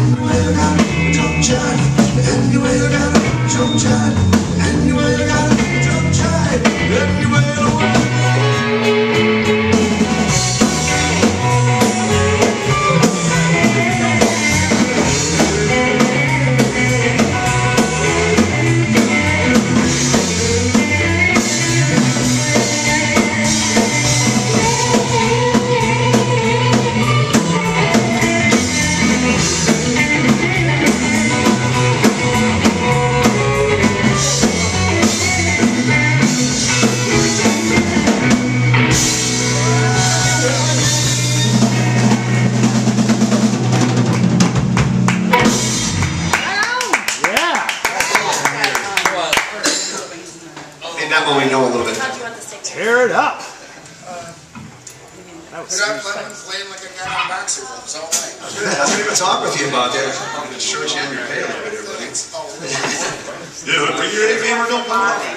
Anyway, you gotta jump jive. Anyway, you gotta jump jive. Anyway, you gotta jump jive. Anyway, you gotta. That one we know a little bit. Tear it up. That was playing like a guy on boxer gloves all night. I was going to talk with you about that. I'm going to short you in your pay a little bit, everybody. Dude, bring your A game or don't come on.